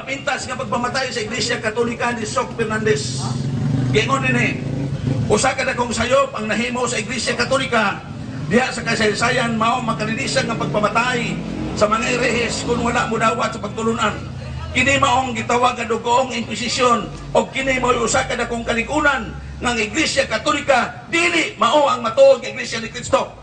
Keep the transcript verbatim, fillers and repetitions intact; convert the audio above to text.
pintas nga pagpamatay sa Iglesia Katolika ni Soc Fernandez. Gingon nini, usa ka dakong sayop ang nahimo sa Iglesia Katolika diha sa kasaysayan mao makalinisan nga pagpamatay sa mga herehes kung wala mo dawat sa pagtulunan. Kini maong gitawag nga dugoong inkwisisyon o kini mao usa ka dakong kalikunan ng Iglesia Katolika dili mao ang matuod nga Iglesia ni Kristo.